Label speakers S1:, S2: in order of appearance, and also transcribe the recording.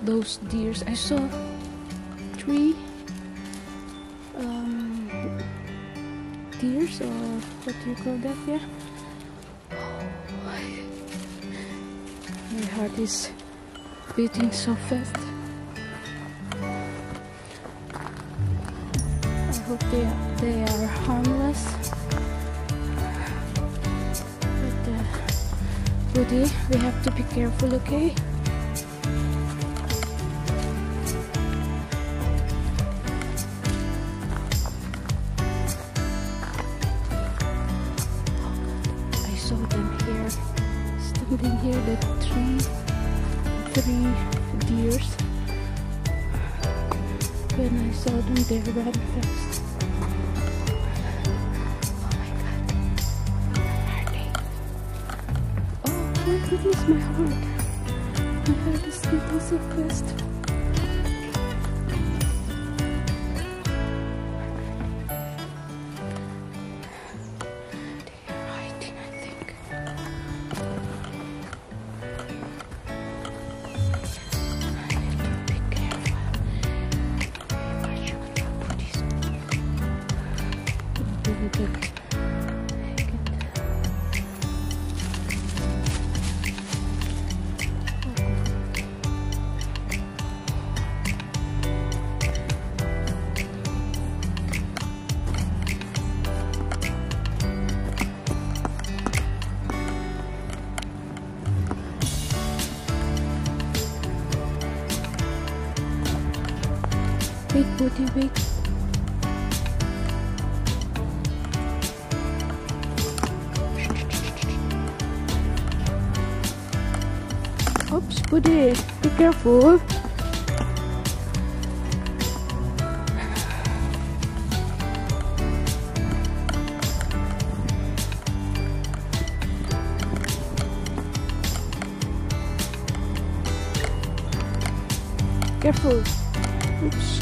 S1: those deers. I saw 3 deers, or what do you call that? Yeah. My heart is beating so fast. I hope they are harmless. But Budi, we have to be careful, okay? I saw them here, standing here, the three deers. When I saw them, they ran fast. Oh my goodness, my heart is beating so fast. They are hiding, I think. I need to be careful. I should not put this. Really good. Wait, Budi, wait. Oops, Budi, be careful. Careful. Oops.